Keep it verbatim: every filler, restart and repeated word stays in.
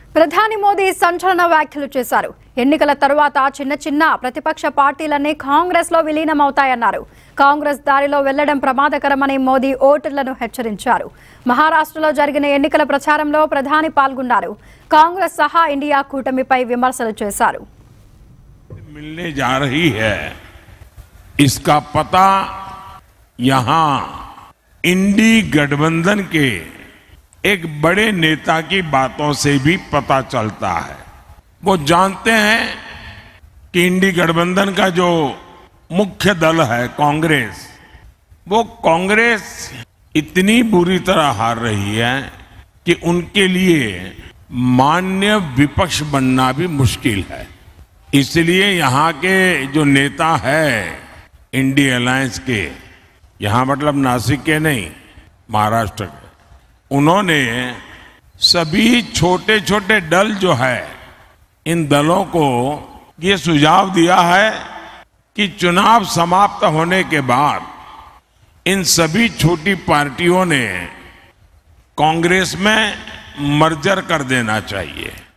ప్రధాని మోదీ సంచలన వ్యాఖ్యలు చేశారు. ఎన్నికల తర్వాత చిన్న చిన్న ప్రతిపక్ష పార్టీలన్నీ కాంగ్రెస్ లో విలీనమవుతాయన్నారు. కాంగ్రెస్ దారిలో వెళ్లడం ప్రమాదకరమని మోదీ ఓటర్లను హెచ్చరించారు. మహారాష్ట్రలో జరిగిన ఎన్నికల ప్రచారంలో ప్రధాని పాల్గొన్నారు. కాంగ్రెస్ సహా ఇండియా కూటమిపై విమర్శలు చేశారు. मिलने जा रही है इसका पता यहां इंडी गठबंधन के एक बड़े नेता की बातों से भी पता चलता है। वो जानते हैं कि इंडी गठबंधन का जो मुख्य दल है कांग्रेस, वो कांग्रेस इतनी बुरी तरह हार रही है कि उनके लिए मान्य विपक्ष बनना भी मुश्किल है। इसलिए यहाँ के जो नेता है इंडी अलायंस के, यहाँ मतलब नासिक के नहीं, महाराष्ट्र के, उन्होंने सभी छोटे छोटे दल जो है इन दलों को ये सुझाव दिया है कि चुनाव समाप्त होने के बाद इन सभी छोटी पार्टियों ने कांग्रेस में मर्जर कर देना चाहिए।